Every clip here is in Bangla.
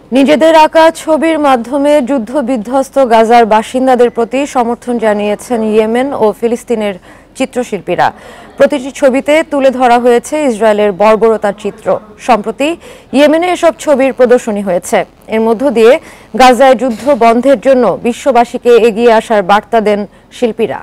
নিজেদের আঁকা ছবির মাধ্যমে যুদ্ধবিধ্বস্ত গাজার বাসিন্দাদের প্রতি সমর্থন জানিয়েছেন ইয়েমেন ও ফিলিস্তিনের চিত্রশিল্পীরা। প্রতিটি ছবিতে তুলে ধরা হয়েছে ইসরায়েলের বর্বরতার চিত্র। সম্প্রতি ইয়েমেনে এসব ছবির প্রদর্শনী হয়েছে। এর মধ্য দিয়ে গাজায় যুদ্ধ বন্ধের জন্য বিশ্ববাসীকে এগিয়ে আসার বার্তা দেন শিল্পীরা।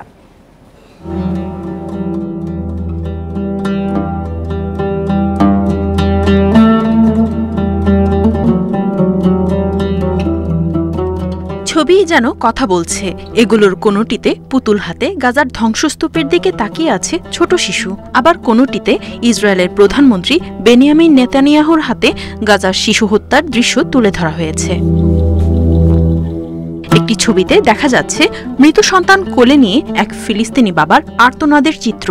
ছবি যেন কথা বলছে। এগুলোর কোনোটিতে পুতুল হাতে গাজার ধ্বংসস্তূপের দিকে তাকিয়ে আছে ছোট শিশু, আবার কোনোটিতে ইসরায়েলের প্রধানমন্ত্রী বেনিয়ামিন নেতানিয়াহুর হাতে গাজার শিশু হত্যার দৃশ্য তুলে ধরা হয়েছে। একটি ছবিতে দেখা যাচ্ছে মৃত সন্তান কোলে নিয়ে এক ফিলিস্তিনি বাবার আর্তনাদের চিত্র।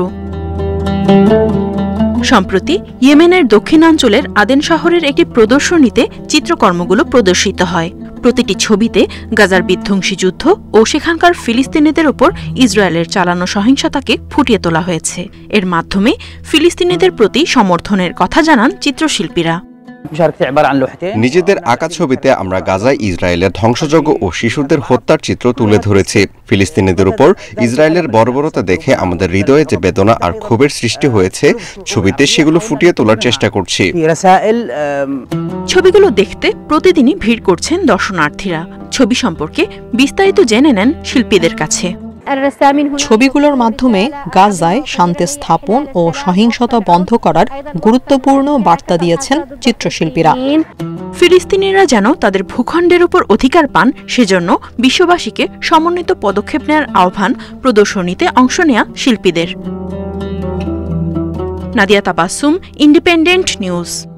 সম্প্রতি ইয়েমেনের দক্ষিণাঞ্চলের আদেন শহরের একটি প্রদর্শনীতে চিত্রকর্মগুলো প্রদর্শিত হয়। প্রতিটি ছবিতে গাজার বিধ্বংসী যুদ্ধ ও সেখানকার ফিলিস্তিনিদের উপর ইসরায়েলের চালানো সহিংসতাকে ফুটিয়ে তোলা হয়েছে। এর মাধ্যমে ফিলিস্তিনিদের প্রতি সমর্থনের কথা জানান চিত্রশিল্পীরা। নিজেদের আঁকা ছবিতে আমরা গাজায় ইসরায়েলের ধ্বংসযজ্ঞ ও শিশুদের হত্যার চিত্র তুলে ধরেছি। ফিলিস্তিনিদের উপর ইসরায়েলের বর্বরতা দেখে আমাদের হৃদয়ে যে বেদনা আর ক্ষোভের সৃষ্টি হয়েছে, ছবিতে সেগুলো ফুটিয়ে তোলার চেষ্টা করছি। ছবিগুলো দেখতে প্রতিদিনই ভিড় করছেন দর্শনার্থীরা। ছবি সম্পর্কে বিস্তারিত জেনে নেন শিল্পীদের কাছে। ছবিগুলোর মাধ্যমে গাজায় শান্তি স্থাপন ও সহিংসতা বন্ধ করার গুরুত্বপূর্ণ বার্তা দিয়েছেন চিত্রশিল্পীরা। ফিলিস্তিনিরা যেন তাদের ভূখণ্ডের উপর অধিকার পান, সেজন্য বিশ্ববাসীকে সমন্বিত পদক্ষেপ নেওয়ার আহ্বান প্রদর্শনীতে অংশ নেয়া শিল্পীদের। Nadia Tabassum, Independent news.